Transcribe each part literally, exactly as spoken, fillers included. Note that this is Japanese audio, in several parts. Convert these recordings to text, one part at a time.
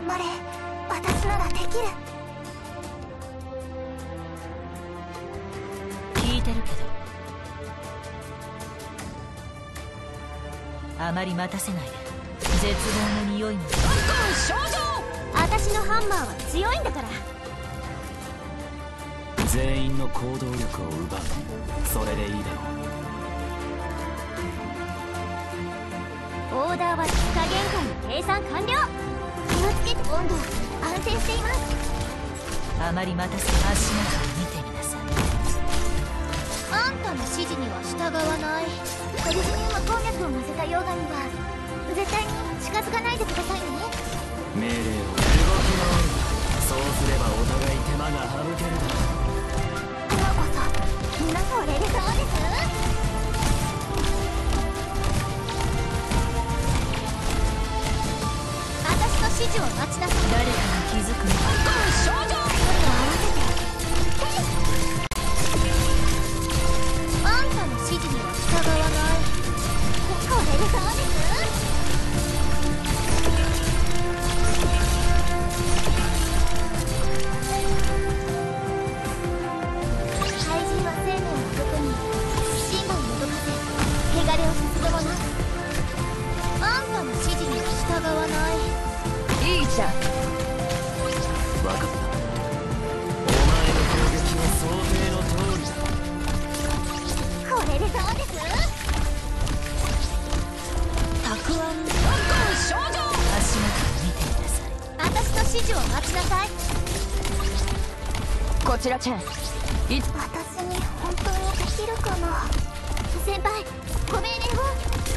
張れ、私ならできる。 聞いてるけど、あまり待たせないで。絶望の匂いも。 少女、私のハンマーは強いんだから。 全員の行動力を奪う。それでいいだろう。オーダーは火加減下の計算完了。気をつけて。温度は安定しています。 あまり待たせ。足元を見てみなさい。 あんたの指示には従わない。ポリジニウム鉱脈を乗せた溶岩には絶対に近づかないでくださいね。 命令を。動き回る。そうすればお互い手間が省けるだろう。 今こそ皆それでそうです。私の指示を待ちなさい。 誰かに気づくの。 少女、合わせて。あんたの指示には従わない。これでそうです。怪人は生命を毒に神羅を動かせ、汚れをすすぐもの。あんたの指示には従わない。 いいじゃん。 分かった。お前の攻撃は想定の通りだ。 これでそうです。 たくあん。 少女、 足元を見てみなさい。 私の指示を待ちなさい。 こちらチェン。いつ私に本当にできるかな。先輩、ご命令を。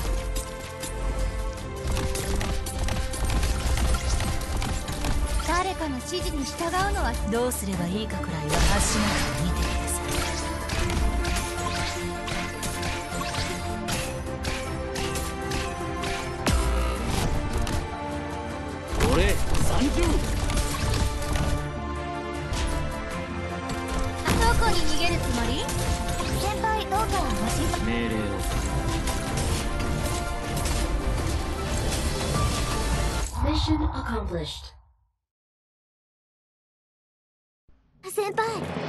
誰かの指示に従うのは。 どうすればいいかくらいは足元を見てみなさい。 俺サンキュー。 どこに逃げるつもり？先輩、どうかご心配。 命令を。 Mission accomplished. 先輩。